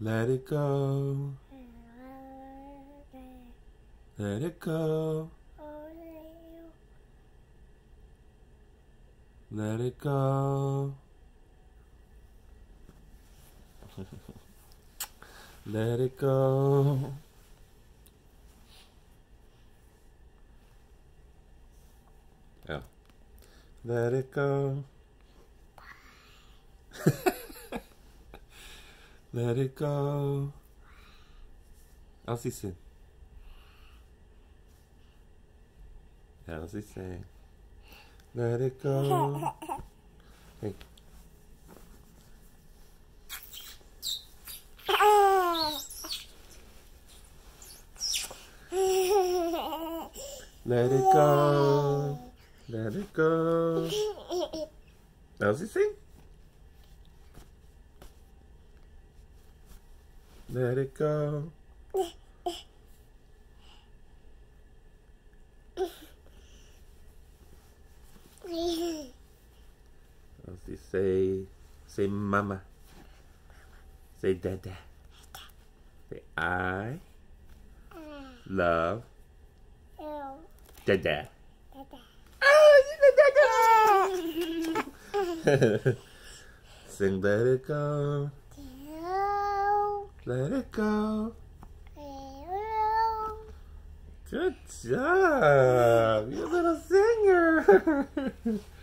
Let it go. Let it go. Let it go. Let it go. Oh. Let it go. Let it go. Elsie sing. Elsie sing. Let it go. Hey. Let it go. Let it go. Elsie sing. Let it go. Elsie say mama. Say dada. Say I love dada. Oh, you did dada. Sing let it go. Let it go. Good job. You're a little singer.